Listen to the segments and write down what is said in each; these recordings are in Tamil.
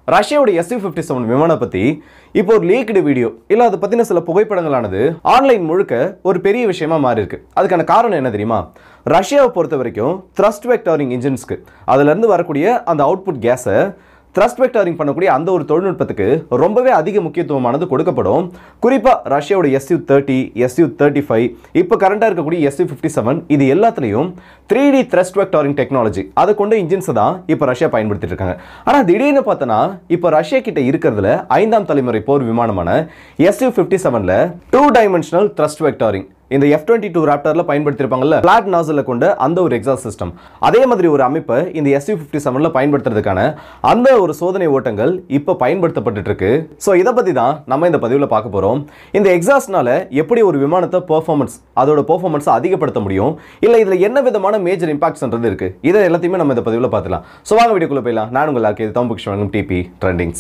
ரஷ்யாவோட Su-57 விமானம் பத்தி இப்போ ஒரு லீக்டு வீடியோ இல்ல அது பத்தின சில புகைப்படங்களானது ஆன்லைன் முழுக்க ஒரு பெரிய விஷயமா மாறி இருக்கு. அதுக்கான காரணம் என்ன தெரியுமா? ரஷ்யாவை பொறுத்த வரைக்கும் த்ரஸ்ட் வெக்டாரிங் இன்ஜின்ஸ்க்கு அதுல இருந்து வரக்கூடிய அந்த அவுட்புட் கேஸை த்ரஸ்ட் வெக்டாரிங் பண்ணக்கூடிய அந்த ஒரு தொழில்நுட்பத்துக்கு ரொம்பவே அதிக முக்கியத்துவமானது கொடுக்கப்படும். குறிப்பா ரஷ்யாவோட Su-30, Su-35, இப்போ கரண்டா இருக்கக்கூடிய Su-57 இது எல்லாத்துலயும் 3D த்ரஸ்ட் வெக்டாரிங் டெக்னாலஜி அதை கொண்ட இன்ஜின்ஸ் தான் இப்போ ரஷ்யா பயன்படுத்திட்டு இருக்காங்க. ஆனா திடீர்னு பார்த்தனா இப்போ ரஷ்யா கிட்ட இருக்கிறதுல 5ஆம் தலைமுறை போர் விமானமான Su-57ல 2 டைமென்ஷனல் த்ரஸ்ட் வெக்டாரிங் இந்த F-22 ராப்டர்ல பயன்படுத்திருப்பாங்கல்ல ஃபிளாட் நாசல்ல கொண்ட அந்த ஒரு எக்ஸாஸ்ட் சிஸ்டம் அதே மாதிரி ஒரு அமைப்பை இந்த Su-57ல பயன்படுத்துறதுக்கான அந்த ஒரு சோதனை ஓட்டங்கள் இப்போ பயன்படுத்தப்பட்டு இருக்கு. சோ இத பத்தி தான் நம்ம இந்த பதிவுல பார்க்க போறோம். இந்த எக்ஸாஸ்ட்னால எப்படி ஒரு விமானத்தை அதோட பெர்ஃபார்மன்ஸ் அதிகப்படுத்த முடியும், இல்ல இதுல என்ன விதமான மேஜர் இம்பாக்ட்ஸ்ன்றது இருக்கு, இத எல்லாத்தையுமே நம்ம இந்த பதிவுல பார்க்கலாம். சோ வாங்க வீடியோக்குள்ள போய்லாம். நான் உங்கள் ஆர்கே தம்புக்ஷ் வழங்கும் டிபி ட்ரெண்டிங்ஸ்.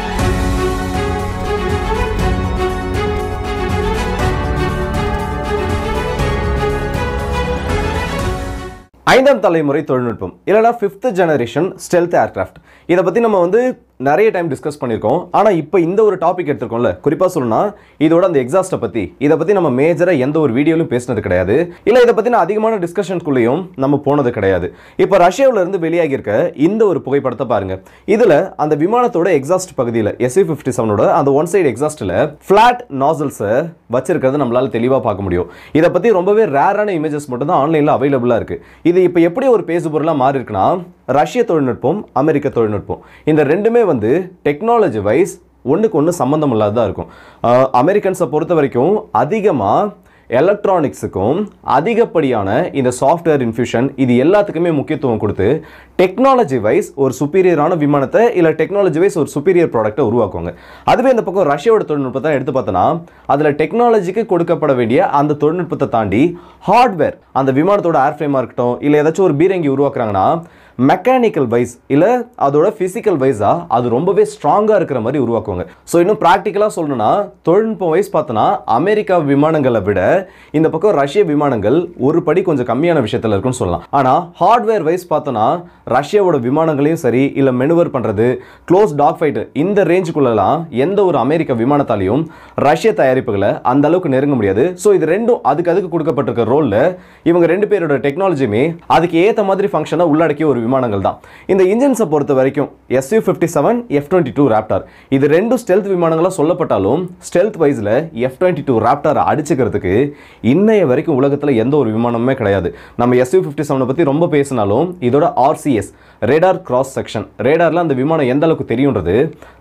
5ஆம் தலைமுறை தொழில்நுட்பம் இல்லனா 5th ஜெனரேஷன் ஸ்டெல்த் ஏர்கிராஃப்ட் இத பத்தி நம்ம நிறைய டைம் டிஸ்கஸ் பண்ணிருக்கோம். ஆனா இப்போ இந்த ஒரு டாபிக் எடுத்துக்கோம்ல, குறிப்பா சொல்லணும்னா இதோட அந்த எக்ஸாஸ்ட்டை பத்தி இத பத்தி நம்ம மேஜரா எந்த ஒரு வீடியோலயும் பேசினது கிடையாது, இல்ல இத பத்தின அதிகமான டிஸ்கஷன்ஸ்குள்ளேயும் நம்ம போனது கிடையாது. இப்போ ரஷ்யாவுல இருந்து வெளியாகி இருக்க இந்த ஒரு புகைப்படத்தை பாருங்க. இதுல அந்த விமானத்தோட எக்ஸாஸ்ட் பகுதியில Su-57ஓட அந்த ஒன் சைடு எக்ஸாஸ்ட்ல ஃபிளாட் நாசல்ஸ் வச்சிருக்கிறது நம்மளால தெளிவா பார்க்க முடியும். இத பத்தி ரொம்பவே ரேரான இமேஜஸ் மட்டும் தான் ஆன்லைன்ல அவைலபிளா இருக்கு. இது இப்போ எப்படி ஒரு பேசுபொருளா மாறி இருக்குன்னா, ரஷ்ய தொழில்நுட்பம் அமெரிக்க தொழில்நுட்பம் இந்த ரெண்டுமே டெக்னாலஜி வைஸ் ஒண்ணுக்கு ஒன்று சம்பந்தம் இல்லாததா இருக்கும். அமெரிக்கன்ஸை பொறுத்த வரைக்கும் அதிகமா எலக்ட்ரானிக்ஸுக்கும் அதிகப்படியான இந்த சாஃப்ட்வேர் இன்ஃபியூஷன் இது எல்லாத்துக்குமே முக்கியத்துவம் கொடுத்து டெக்னாலஜி வைஸ் ஒரு சுப்பீரியரான விமானத்தை இல்ல டெக்னாலஜி வைஸ் ஒரு சுப்பீரியர் ப்ராடக்ட்டை உருவாக்குவாங்க. அதுவே இந்த பக்கம் ரஷ்யாவோட தொழில்நுட்பத்தை எடுத்து பார்த்தோன்னா அதுல டெக்னாலஜிக்கு கொடுக்கப்பட வேண்டிய அந்த தொழில்நுட்பத்தை தாண்டி ஹார்ட்வேர் அந்த விமானத்தோட ஏர்ஃப்ரேமா இருக்கட்டும் இல்ல ஏதாச்சும் ஒரு பீரங்கி உருவாக்குறாங்கன்னா மெக்கானிக்கல் வைஸ் இல்ல அதோட பிசிக்கல் வைஸா அது ரொம்பவே ஸ்ட்ராங்கா இருக்கிற மாதிரி உருவாக்குவாங்க. ஸோ இன்னும் ப்ராக்டிக்கலா சொல்லணும்னா தொழில்நுட்பம் வைஸ் பார்த்தோன்னா அமெரிக்கா விமானங்களை விட இந்த பக்கம் ரஷ்ய விமானங்கள் ஒரு படி கொஞ்சம் கம்மியான விஷயத்துல இருக்குன்னு சொல்லலாம். ஆனா ஹார்ட்வேர் வைஸ் பார்த்தோன்னா ரஷ்யாவோட விமானங்களையும் சரி இல்ல மெனுவர் பண்றது க்ளோஸ் டாக் ஃபைட் இந்த ரேஞ்சுக்குள்ளலாம் எந்த ஒரு அமெரிக்க விமானத்தாலையும் ரஷ்ய தயாரிப்புகளை அந்த அளவுக்கு நெருங்க முடியாது. ஸோ இது ரெண்டும் அதுக்கு கொடுக்கப்பட்டிருக்க ரோல்ல இவங்க ரெண்டு பேரோட டெக்னாலஜியுமே அதுக்கு ஏத்த மாதிரி ஃபங்க்ஷனை உள்ளடக்கிய ஒரு விமானங்கள் தான். இந்த இன்ஜின்ஸை பொறுத்த வரைக்கும் Su-57, F-22 ராப்டர் இது ரெண்டும் ஸ்டெல்த் விமானங்களா சொல்லப்பட்டாலும் ஸ்டெல்த் வைஸ்ல F-22 ராப்டர் அடிச்சுக்கிறதுக்கு இன்னைய வரைக்கும் உலகத்துல எந்த ஒரு விமானமுமே கிடையாது. நம்ம Su-57 பத்தி ரொம்ப பேசினாலும் இதோட RCS ரேடார் கிராஸ் செக்ஷன் ரேடார்ல அந்த விமானம் எந்த அளவுக்கு தெரியும்ன்றது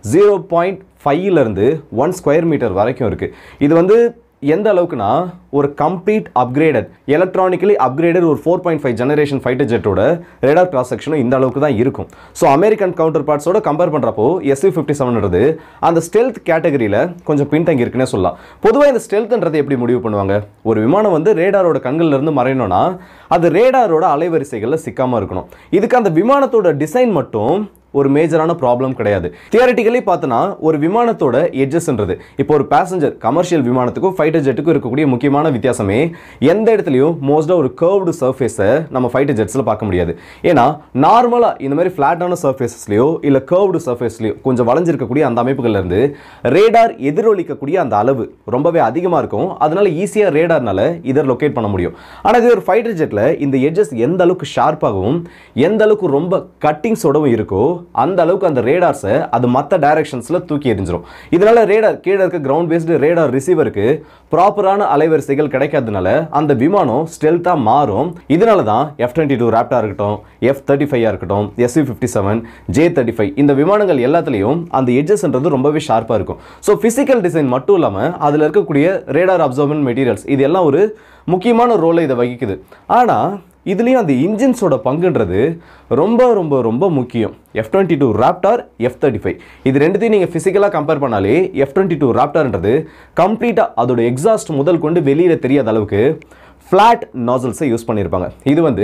0.5 இருந்து 1 ஸ்கொயர் மீட்டர் வரைக்கும் இருக்கு. இது எந்த அளவுக்குனா ஒரு கம்ப்ளீட் அப்கிரேடட் எலக்ட்ரானிக்கலி அப்கிரேடட் ஒரு 4.5 ஜெனரேஷன் ஃபைட்டர் ஜெட்டோட ரேடார் கிராஸ் செக்ஷனும் இந்த அளவுக்கு தான் இருக்கும். ஸோ அமெரிக்கன் கவுண்டர் பார்ட்ஸோட கம்பேர் பண்றப்போ Su-57ன்றது அந்த ஸ்டெல்த் கேட்டகரியில கொஞ்சம் பின்தங்கி இருக்குன்னே சொல்லலாம். பொதுவாக இந்த ஸ்டெல்த்ன்றது எப்படி முடிவு பண்ணுவாங்க? ஒரு விமானம் ரேடாரோட கண்கள்ல இருந்து மறையணும்னா அது ரேடாரோட அலைவரிசைகள்ல சிக்காம இருக்கணும். இதுக்கு அந்த விமானத்தோட டிசைன் மட்டும் ஒரு மேஜரான ப்ராப்ளம் கிடையாது. தியரிட்டிக்கலி பார்த்தனா ஒரு விமானத்தோட எட்ஜஸ்ன்றது இப்போ ஒரு பேசஞ்சர் கமர்ஷியல் விமானத்துக்கும் ஃபைட்டர் ஜெட்டுக்கும் இருக்கக்கூடிய முக்கியமான வித்தியாசமே எந்த இடத்துலையும் மோஸ்டா ஒரு கர்வ்டு சர்ஃபேஸை நம்ம ஃபைட்டர் ஜெட்ஸ்ல பார்க்க முடியாது. ஏன்னா நார்மலா இந்த மாதிரி ஃபிளாட்டான சர்ஃபேஸஸ்லயோ இல்ல கர்வ்டு சர்ஃபேஸ்லயோ கொஞ்சம் வளைஞ்சிருக்கக்கூடிய அந்த அமைப்புகள்ல இருந்து ரேடார் எதிரொலிக்கக்கூடிய அந்த அளவு ரொம்பவே அதிகமா இருக்கும். அதனால ஈஸியா ரேடார்னால இதை லொகேட் பண்ண முடியும். ஆனா இது ஒரு ஃபைட்டர் ஜெட்ல இந்த எட்ஜஸ் எந்த அளவுக்கு ஷார்ப்பாகவும் எந்த அளவுக்கு ரொம்ப கட்டிங்ஸோடவும் இருக்கோ அந்த அளவுக்கு அந்த ரேடார்ஸை அது மற்ற டைரக்ஷன்ஸ்ல தூக்கி எறிஞ்சிரும். இதனால ரேடார் கீழே இருக்க கிரவுண்ட் பேஸ்டு ரேடார் ரிசீவருக்கு ப்ராப்பரான அலைவரிசைகள் கிடைக்காதனால அந்த விமானம் ஸ்டெல்த்தா மாறும். இதனால தான் F-22 ராப்டர் இருக்கட்டும், F-35 இருக்கட்டும், Su-57, J-35 இந்த விமானங்கள் எல்லாத்துலயும் அந்த எட்ஜஸ்ன்றது ரொம்பவே ஷார்ப்பா இருக்கும். ஸோ பிசிக்கல் டிசைன் மட்டும் இல்லாம அதுல இருக்கக்கூடிய ரேடார் அப்சர்வன்ட் மெட்டீரியல்ஸ் இது எல்லாம் ஒரு முக்கியமான ரோலை இதை வகிக்குது. ஆனா இதுலயும் அந்த இன்ஜின்ஸோட பங்குன்றது ரொம்ப ரொம்ப ரொம்ப முக்கியம். F-22 ராப்டர், F-35 இது ரெண்டுத்தையும் நீங்க பிசிக்கலா கம்பேர் பண்ணாலே F-22 ராப்டர்ன்றது கம்ப்ளீட்டா அதோட எக்ஸாஸ்ட் முதல் கொண்டு வெளியில தெரியாத அளவுக்கு ஃபிளாட் நாசல்ஸை யூஸ் பண்ணியிருப்பாங்க. இது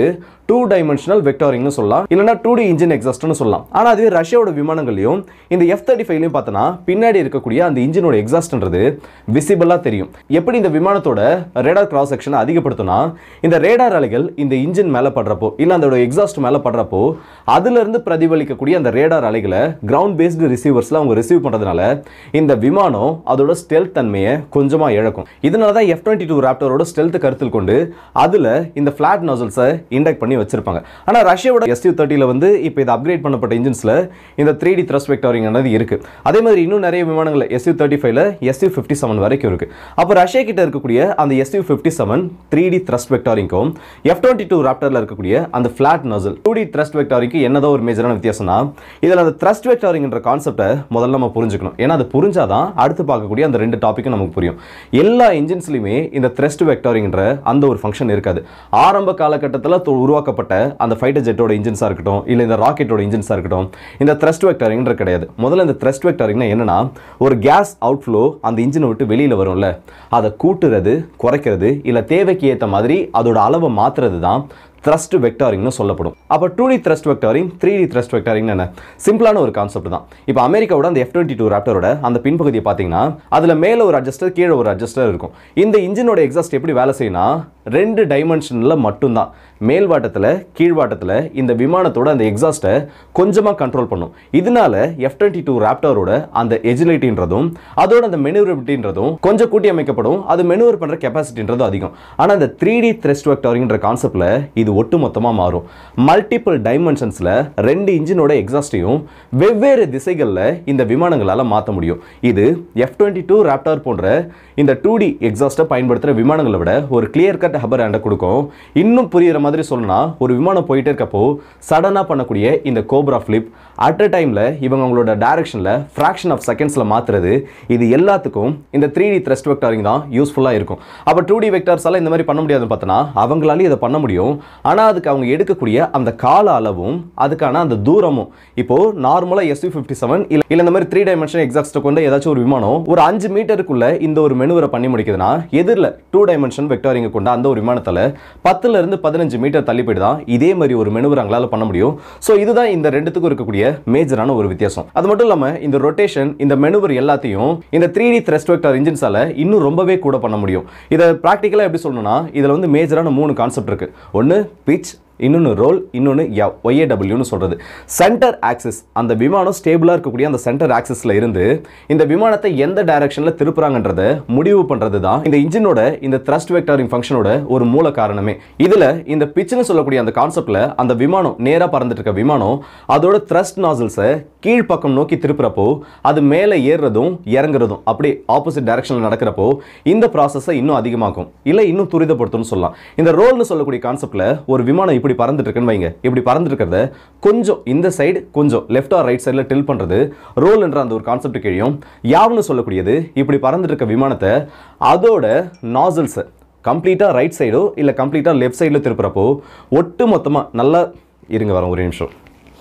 டூ டைமென்ஷனல் வெக்டாரிங்னு சொல்லலாம், இல்லைனா 2D இன்ஜின் எக்ஸாஸ்ட்னு சொல்லலாம். ஆனால் அதுவே ரஷ்யாவோட விமானங்களையும் இந்த F-35லையும் பார்த்தோன்னா பின்னாடி இருக்கக்கூடிய அந்த இன்ஜினோட எக்ஸாஸ்ட்ன்றது விசிபிளாக தெரியும். எப்படி இந்த விமானத்தோட ரேடார் கிராஸ் செக்ஷனை அதிகப்படுத்தினா இந்த ரேடார் அலைகள் இந்த இன்ஜின் மேலே படுறப்போ இல்லை அதோட எக்ஸாஸ்ட் மேலே படுறப்போ அதிலிருந்து பிரதிபலிக்கக்கூடிய அந்த ரேடார் அலைகளை கிரவுண்ட் பேஸ்டு ரிசீவர்ஸில் அவங்க ரிசீவ் பண்ணுறதுனால இந்த விமானம் அதோட ஸ்டெல்த் தன்மையை கொஞ்சமாக இழக்கும். இதனால தான் F-22 ராப்டரோட ஸ்டெல்த் கருத்தில் கொண்டு அதில் இந்த ஃபிளாட் நாசல்ஸை இண்டக்ட் பண்ணி வச்சிருப்பாங்க. ஆனால் ரஷ்யாவோட Su-30ல வந்து இப்போ இது அப்கிரேட் பண்ணப்பட்ட இன்ஜின்ஸில் இந்த 3D த்ரஸ்ட் வெக்டாரிங் இருக்கு. அதே மாதிரி இன்னும் நிறைய விமானங்கள் Su-35ல Su-57 வரைக்கும் இருக்கு. அப்போ ரஷ்யா கிட்ட இருக்கக்கூடிய அந்த Su-57 3D த்ரஸ்ட் வெக்டாரிங்கும் F-22 ராப்டர்ல இருக்கக்கூடிய அந்த ஃபிளாட் நாசல் 2D த்ரஸ்ட் வெக்டாரிங்க்கு என்னதோ ஒரு மேஜரான வித்தியாசம்னா இதில் அந்த த்ரஸ்ட் வெக்டாரிங்ன்ற கான்செப்டை முதல்ல நம்ம புரிஞ்சுக்கணும். ஏன்னா அது புரிஞ்சாதான் அடுத்து பார்க்கக்கூடிய அந்த ரெண்டு டாபிக்கும் நமக்கு புரியும். எல்லா இன்ஜின்ஸ்லையுமே இந்த த்ரஸ்ட் வெக்டாரிங்ன்ற அந்த ஒரு ஃபங்க்ஷன் இருக்காது. ஆரம்ப காலகட்டத்தில் உருவாக்கப்பட்ட அந்த ஃபைட்டர் ஜெட்டோட இன்ஜின்ஸாக இருக்கட்டும் இல்லை இந்த ராக்கெட்டோட இன்ஜின்ஸாக இருக்கட்டும் இந்த த்ரஸ்ட் வெக்டாரிங்ன்ற கிடையாது. முதல்ல இந்த த்ரஸ்ட் வெக்டாரிங்னா என்னன்னா ஒரு கேஸ் அவுட்ஃப்ளோ அந்த இன்ஜினை விட்டு வெளியில் வரும்ல அதை கூட்டுறது குறைக்கிறது இல்லை தேவைக்கு ஏற்ற மாதிரி அதோட அளவை மாற்றுறது தான் த்ரஸ்ட் வெக்டாரிங்னு சொல்லப்படும். அப்போ 2D த்ரஸ்ட் வெக்டாரிங் 3D த்ரஸ்ட் வெக்டாரிங் என்ன சிம்பிளான ஒரு கான்செப்ட் தான். இப்போ அமெரிக்காவோட அந்த F-22 ராப்டரோட அந்த பின்பகுதியை பார்த்தீங்கன்னா அதில் மேலே ஒரு அட்ஜஸ்டர் கீழே ஒரு அட்ஜஸ்டர் இருக்கும். இந்த இன்ஜினோட எக்ஸாஸ்ட் எப்படி வேலை செய்யணும்னா 2 டைமென்ஷனில் மட்டும்தான் மேல்வாட்டத்தில் கீழ்வாட்டத்தில் இந்த விமானத்தோட அந்த எக்ஸாஸ்ட்டை கொஞ்சமாக கண்ட்ரோல் பண்ணும். இதனால F-22 ராப்டரோட அந்த எஜிலிட்டின்றதும் அதோட அந்த மெனுவரபிலிட்டின்றதும் கொஞ்சம் கூட்டி அமைக்கப்படும். அது மெனுவர் பண்ணுற கெப்பாசிட்டின்றதும் அதிகம். ஆனால் இந்த 3D த்ரஸ்ட் வெக்டாரிங்ன்ற கான்செப்டில் இது ஒட்டுமொத்தமாக மாறும். மல்டிபிள் டைமென்ஷன்ஸில் 2 இன்ஜினோட எக்ஸாஸ்ட்டையும் வெவ்வேறு திசைகளில் இந்த விமானங்களால் மாற்ற முடியும். இது F-22 ராப்டர் போன்ற இந்த 2D எக்ஸாஸ்ட்டை பயன்படுத்துகிற விமானங்களை விட ஒரு கிளியர் கட் ஹப்பர் ஹேண்டை கொடுக்கும். இன்னும் புரியுற மாதிரி சொல்லணும்னா ஒரு விமானம் போயிட்டே இருக்கப்போ சடனாக பண்ணக்கூடிய இந்த கோப்ரா ஃபிளிப் அட் அ டைமில் இவங்களோட டைரக்ஷனில் ஃப்ராக்ஷன் ஆஃப் செகண்ட்ஸில் மாற்றுறது இது எல்லாத்துக்கும் இந்த 3D த்ரஸ்ட் வெக்டாரிங் தான் யூஸ்ஃபுல்லாக இருக்கும். அப்போ 2D வெக்டார்ஸால் இந்த மாதிரி பண்ண முடியாதுன்னு பார்த்தோன்னா அவங்களாலேயும் இதை பண்ண முடியும். ஆனால் அதுக்கு அவங்க எடுக்கக்கூடிய அந்த கால அளவும் அதுக்கான அந்த தூரமும் இப்போது நார்மலாக Su-57 இல்லை இந்த மாதிரி 3 டைமென்ஷன் எக்ஸாஸ்ட்டை கொண்ட ஏதாச்சும் ஒரு விமானம் ஒரு 5 மீட்டருக்குள்ள இந்த ஒரு மெனுவரை பண்ணி முடிக்குதுன்னா எதிரில் 2 டைமென்ஷன் வெக்டாரிங்கை கொண்ட அந்த ஒரு விமானத்தில் 10 இருந்து 15 மீட்டர் தள்ளி போய்ட்டு தான் இதே மாதிரி ஒரு மெனுவர் அவங்களால பண்ண முடியும். ஸோ இதுதான் இந்த ரெண்டுத்துக்கும் இருக்கக்கூடிய மேஜரான ஒரு வித்தியாசம். அது மட்டும் இல்லாமல் இந்த ரொட்டேஷன் இந்த மெனுவர் எல்லாத்தையும் இந்த 3D த்ரஸ்ட் வெக்டார் இன்ஜின்ஸால இன்னும் ரொம்பவே கூட பண்ண முடியும். இதை ப்ராக்டிக்கலாக எப்படி சொல்லணும்னா இதில் வந்து மேஜரான 3 கான்செப்ட் இருக்கு. ஒன்று பிச், இன்னொன்று ரோல், இன்னொன்று YAWன்னு சொல்கிறது. சென்டர் ஆக்சிஸ் அந்த விமானம் ஸ்டேபிளாக இருக்கக்கூடிய அந்த சென்டர் ஆக்சிஸில் இருந்து இந்த விமானத்தை எந்த டைரக்ஷனில் திருப்புறாங்கன்றதை முடிவு பண்ணுறது தான் இந்த இன்ஜினோட இந்த த்ரஸ்ட் வெக்டாரிங் ஃபங்க்ஷனோட ஒரு மூல காரணமே. இதில் இந்த பிச்சுன்னு சொல்லக்கூடிய அந்த கான்செப்டில் அந்த விமானம் நேராக பறந்துட்டு இருக்க விமானம் அதோட த்ரஸ்ட் நாசல்ஸை கீழ்ப்பக்கம் நோக்கி திருப்புறப்போ அது மேலே ஏறுறதும் இறங்குறதும் அப்படி ஆப்போசிட் டைரக்ஷனில் நடக்கிறப்போ இந்த ப்ராசஸை இன்னும் அதிகமாக்கும் இல்லை இன்னும் துரிதப்படுத்தும்னு சொல்லலாம். இந்த ரோல்னு சொல்லக்கூடிய கான்செப்டில் ஒரு விமானம் இப்படி பறந்துட்டு இருக்குன்னு வைங்க, இப்படி பறந்துட்டு இருக்கிறத கொஞ்சம் இந்த சைடு கொஞ்சம் லெஃப்ட் ஆர் ரைட் சைடில் டில் பண்ணுறது ரோல் என்ற அந்த ஒரு கான்செப்ட் கீழையும் யாவ்னு சொல்லக்கூடியது இப்படி பறந்துட்டு இருக்க விமானத்தை அதோட நாசல்ஸை கம்ப்ளீட்டாக ரைட் சைடோ இல்லை கம்ப்ளீட்டாக லெஃப்ட் சைடில் திருப்புறப்போ ஒட்டு மொத்தமாக நல்லா இருங்க வரோம் ஒரு நிமிஷம்.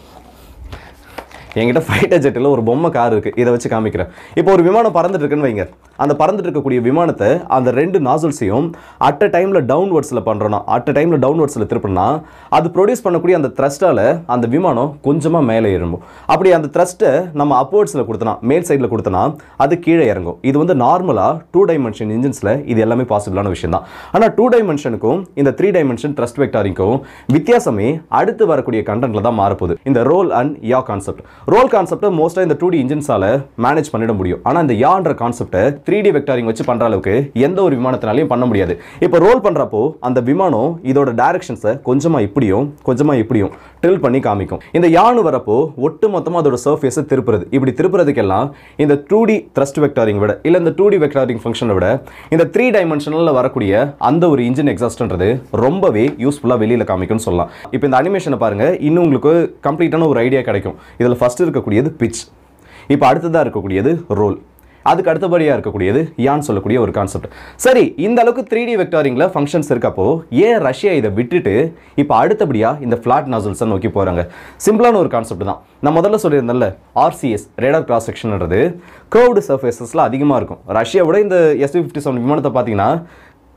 என்கிட்ட ஃபைட்டர் ஜெட்டில் ஒரு பொம்மை கார் இருக்குது, இதை வச்சு காமிக்கிறேன். இப்போ ஒரு விமானம் பறந்துட்டு இருக்குன்னு வைங்க, அந்த பறந்துட்டு இருக்கக்கூடிய விமானத்தை அந்த 2 நாசல்ஸையும் அட் அ டைமில் டவுன்வர்ட்ஸில் பண்ணுறோன்னா அட் அ டைமில் டவுன்வர்ட்ஸில் திருப்பினா அது ப்ரொடியூஸ் பண்ணக்கூடிய அந்த த்ரஸ்ட்டால் அந்த விமானம் கொஞ்சமாக மேலே இறங்கும். அப்படி அந்த த்ரஸ்ட்டை நம்ம அப்வர்ட்ஸில் கொடுத்தனா மேல் சைடில் கொடுத்தனா அது கீழே இறங்கும். இது வந்து நார்மலாக 2 டைமென்ஷன் இன்ஜின்ஸில் இது எல்லாமே பாசிபிளான விஷயம் தான். ஆனால் 2 டைமென்ஷனுக்கும் இந்த 3 டைமென்ஷன் த்ரஸ்ட் வெக்டாரிங்கும் வித்தியாசமே அடுத்து வரக்கூடிய கண்டென்ட்ல தான் மாறப்போகுது. இந்த roll and yaw concept. Roll concept மோஸ்ட்டாக இந்த 2D இன்ஜின்ஸால மேனேஜ் பண்ணிட முடியும். ஆனால் இந்த யான்ற கான்செப்டை 3D வெக்டாரிங் வச்சு பண்ணுற அளவுக்கு எந்த ஒரு விமானத்தினாலையும் பண்ண முடியாது. இப்போ ரோல் பண்ணுறப்போ அந்த விமானம் இதோட டைரக்ஷன்ஸை கொஞ்சமாக இப்படியும் டில் பண்ணி காமிக்கும். இந்த யானு வரப்போ ஒட்டு மொத்தமாக அதோட சர்ஃபேஸை திருப்புறது. இப்படி திருப்புறதுக்கெல்லாம் இந்த 2D த்ரஸ்ட் வெக்டாரிங் விட இல்லை இந்த 2D வெக்டாரிங் ஃபங்க்ஷனை விட இந்த 3 டைமென்ஷனில் வரக்கூடிய அந்த ஒரு இன்ஜின் எக்ஸாஸ்ட்ன்றது ரொம்பவே யூஸ்ஃபுல்லாக வெளியில் காமிக்கும்னு சொல்லலாம். இப்போ இந்த அனிமேஷனை பாருங்க, இன்னும் உங்களுக்கு கம்ப்ளீட்டான ஒரு ஐடியா கிடைக்கும். இதில் ஃபர்ஸ்ட் இருக்கக்கூடியது பிச், இப்போ அடுத்ததாக இருக்கக்கூடியது ரோல், அதுக்கு அடுத்தபடியாக இருக்கக்கூடியது யான் சொல்லக்கூடிய ஒரு கான்செப்ட். சரி, இந்த அளவுக்கு 3D வெக்டாரிங்கில் ஃபங்க்ஷன்ஸ் இருக்கப்போ ஏன் ரஷ்யா இதை விட்டுட்டு இப்போ அடுத்தபடியாக இந்த ஃப்ளாட் நாசல்ஸை நோக்கி போகிறாங்க? சிம்பிளான ஒரு கான்செப்ட் தான். நான் முதல்ல சொல்லியிருந்தேன்ல, RCS ரேடார் கிராஸ் செக்ஷன்ன்றது கர்வ்டு சர்ஃபேஸஸில் அதிகமாக இருக்கும். ரஷ்யாவோட இந்த Su-57 விமானத்தை பார்த்தீங்கன்னா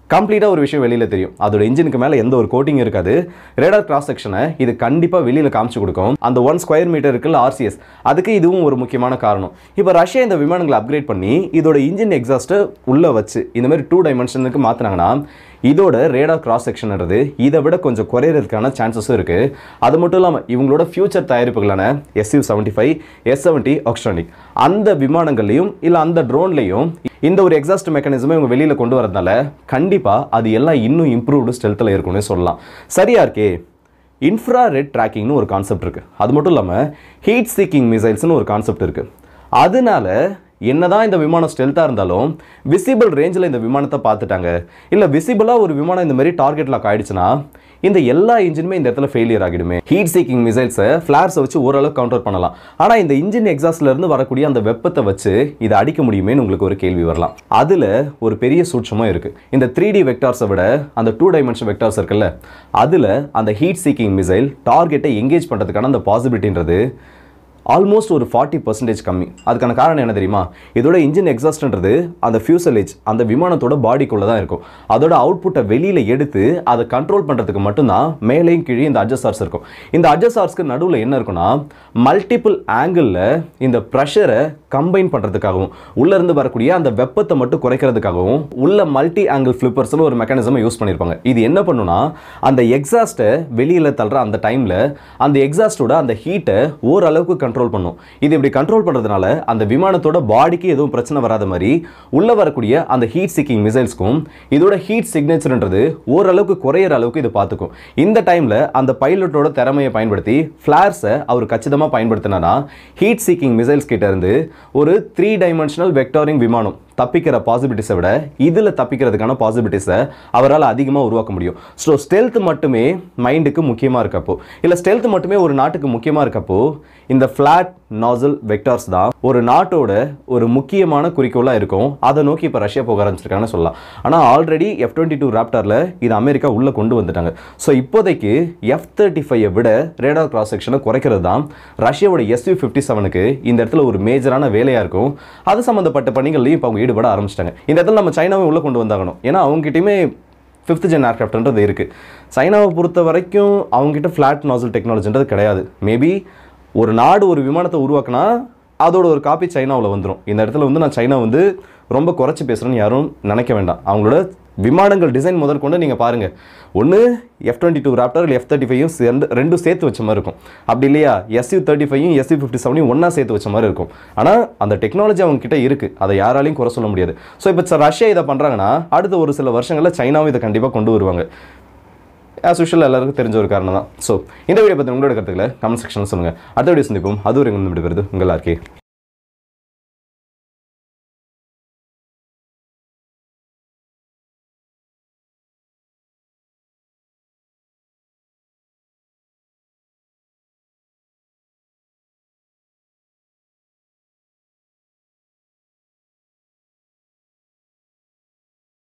கம்ப்ளீட்டாக ஒரு விஷயம் வெளியில் தெரியும். அதோட இன்ஜினுக்கு மேலே எந்த ஒரு கோட்டிங் இருக்காது. ரேடார் கிராஸ் செக்ஷனை இது கண்டிப்பாக வெளியில் காமிச்சு கொடுக்கும். அந்த 1 ஸ்கொயர் மீட்டர் இருக்குல்ல RCS, அதுக்கு இதுவும் ஒரு முக்கியமான காரணம். இப்போ ரஷ்யா இந்த விமானங்களை அப்கிரேட் பண்ணி இதோட இன்ஜின் எக்ஸாஸ்ட்டை உள்ளே வச்சு இந்த மாதிரி 2 டைமென்ஷனுக்கு மாற்றினாங்கன்னா இதோட ரேடார் கிராஸ் செக்ஷன்றது இதை விட கொஞ்சம் குறையிறதுக்கான சான்சஸும் இருக்குது. அது மட்டும் இல்லாமல் இவங்களோட ஃபியூச்சர் தயாரிப்புகளான Su-75, S-70 ஆக்ஸ்ட்ரானிக் அந்த விமானங்கள்லையும் இல்லை அந்த ட்ரோன்லையும் இந்த ஒரு எக்ஸாஸ்ட் மெக்கானிசமை இவங்க வெளியில் கொண்டு வரதுனால கண்டிப்பாக அது எல்லாம் இன்னும் இம்ப்ரூவ்டு ஸ்டெல்த்தில் இருக்கும்னு சொல்லலாம். சரியா இருக்கே. இன்ஃப்ராரெட் ட்ராக்கிங்னு ஒரு கான்செப்ட் இருக்குது. அது மட்டும் இல்லாமல் ஹீட் சீக்கிங் மிசைல்ஸ்னு ஒரு கான்செப்ட் இருக்குது. அதனால என்னதான் இந்த விமானம் ஸ்டெல்த்தாக இருந்தாலும் விசிபிள் ரேஞ்சில் இந்த விமானத்தை பார்த்துட்டாங்க, இல்லை விசிபிளாக ஒரு விமானம் இந்த மாதிரி டார்கெட் லாக் ஆகிடுச்சுன்னா இந்த எல்லா இன்ஜினுமே இந்த இடத்துல ஃபெயிலியர் ஆகிடுமே. ஹீட் சீக்கிங் மிசைல்ஸை ஃப்ளார்ஸை வச்சு ஓரளவுக்கு கவுண்டர் பண்ணலாம். ஆனால் இந்த இன்ஜின் எக்ஸாஸ்ட்லேருந்து வரக்கூடிய அந்த வெப்பத்தை வச்சு இதை அடிக்க முடியுமேன்னு உங்களுக்கு ஒரு கேள்வி வரலாம். அதில் ஒரு பெரிய சூட்சமாக இருக்குது. இந்த 3D வெக்டார்ஸை விட அந்த 2 டைமென்ஷன் வெக்டார்ஸ் இருக்குல்ல, அதில் அந்த ஹீட் சீக்கிங் மிசைல் டார்கெட்டை எங்கேஜ் பண்ணுறதுக்கான அந்த பாசிபிலிட்டின்றது ஆல்மோஸ்ட் ஒரு 40% கம்மி. அதுக்கான காரணம் என்ன தெரியுமா? இதோட இன்ஜின் எக்ஸாஸ்ட்ன்றது அந்த ஃபியூசலேஜ் அந்த விமானத்தோட பாடிக்குள்ளே தான் இருக்கும். அதோட அவுட்புட்டை வெளியில் எடுத்து அதை கண்ட்ரோல் பண்ணுறதுக்கு மட்டும்தான் மேலேயும் கீழே இந்த அட்ஜஸ்டார்ஸ் இருக்கும். இந்த அட்ஜஸ்டார்ஸ்க்கு நடுவில் என்ன இருக்குன்னா மல்டிபிள் ஆங்கிளில் இந்த ப்ரெஷரை கம்பைன் பண்ணுறதுக்காகவும் உள்ளேருந்து வரக்கூடிய அந்த வெப்பத்தை மட்டும் குறைக்கிறதுக்காகவும் உள்ள மல்டி ஆங்கிள் ஃப்ளிப்பர்ஸ்னு ஒரு மெக்கானிசமை யூஸ் பண்ணியிருப்பாங்க. இது என்ன பண்ணுன்னா அந்த எக்ஸாஸ்ட்டை வெளியில் தள்ளுற அந்த டைமில் அந்த எக்ஸாஸ்டோட அந்த ஹீட்டை ஓரளவுக்கு கண்ட்ரோல் பண்ணும். இது இப்படி கண்ட்ரோல் பண்ணுறதுனால அந்த விமானத்தோட பாடிக்கு எதுவும் பிரச்சனை வராத மாதிரி உள்ளே வரக்கூடிய அந்த ஹீட் சீக்கிங் மிசைல்ஸ்க்கும் இதோட ஹீட் சிக்னேச்சர்ன்றது ஓரளவுக்கு குறையிற அளவுக்கு இது பார்த்துக்கும். இந்த டைமில் அந்த பைலட்டோட திறமையை பயன்படுத்தி ஃப்ளார்ஸை அவர் கச்சிதமாக பயன்படுத்தினா ஹீட் சீக்கிங் மிசைல்ஸ் கிட்ட இருந்து ஒரு 3 டைமென்ஷனல் வெக்டாரிங் விமானம் தப்பிக்கிற பாசிபிலிட்டிஸை விட இதில் தப்பிக்கிறதுக்கான பாசிபிலிட்டிஸை அவரால் அதிகமாக உருவாக்க முடியும். ஸோ ஸ்டெல்த் மட்டுமே மைண்டுக்கு முக்கியமாக இருக்கப்போ, இல்லை ஸ்டெல்த் மட்டுமே ஒரு நாட்டுக்கு முக்கியமாக இருக்கப்போ இந்த ஃப்ளாட் நாசல் வெக்டார்ஸ் தான் ஒரு நாட்டோட ஒரு முக்கியமான குறிக்கோளாக இருக்கும். அதை நோக்கி இப்போ ரஷ்யா போக ஆரம்பிச்சிருக்காங்கன்னு சொல்லலாம். ஆனால் ஆல்ரெடி F-22 ராப்டரில் இது அமெரிக்கா உள்ளே கொண்டு வந்துட்டாங்க. ஸோ இப்போதைக்கு F-35 விட ரேடார் கிராஸ் செக்ஷனை குறைக்கிறது தான் ரஷ்யாவோட Su-57க்கு இந்த இடத்துல ஒரு மேஜரான வேலையாக இருக்கும். அது சம்மந்தப்பட்ட பணிகள்லையும் இப்போ அவங்க ஈடுபட ஆரம்பிச்சிட்டாங்க. இந்த இடத்துல நம்ம சைனாவை உள்ளே கொண்டு வந்தாகணும். ஏன்னா அவங்ககிட்டயுமே 5th ஜென் ஏர்கிராஃப்ட்ன்றது இருக்குது. சைனாவை பொறுத்த வரைக்கும் அவங்ககிட்ட ஃப்ளாட் நாசல் டெக்னாலஜின்றது கிடையாது. மேபி ஒரு நாடு ஒரு விமானத்தை உருவாக்குனா அதோட ஒரு காப்பி சைனாவில் வந்துடும். இந்த இடத்துல வந்து நான் சைனா வந்து ரொம்ப குறைச்சி பேசுகிறேன்னு யாரும் நினைக்க வேண்டாம். அவங்களோட விமானங்கள் டிசைன் முதல் கொண்டு நீங்கள் பாருங்கள், ஒன்று F-22 ராப்டர் இல்லை F-35 ரெண்டும் சேர்த்து வச்ச மாதிரி இருக்கும். அப்படி இல்லையா Su-35 Su-57 ஒன்றா சேர்த்து வச்ச மாதிரி இருக்கும். ஆனால் அந்த டெக்னாலஜி அவங்க கிட்ட இருக்குது, அதை யாராலையும் குறை சொல்ல முடியாது. ஸோ இப்போ ரஷ்யா இதை பண்ணுறாங்கன்னா அடுத்த ஒரு சில வருஷங்களில் சைனாவும் இதை கண்டிப்பாக கொண்டு வருவாங்க. ஆஸ் யூஷுவல் எல்லாருக்கும் தெரிஞ்ச ஒரு காரணம் தான். ஸோ இந்த வீடியோ பற்றி உங்களோட கருத்துக்களை கமெண்ட் செக்ஷனில் சொல்லுங்கள். அடுத்த வீடியோ சந்திப்போம். அது ஒரு விடுபடுது உங்கள் RK.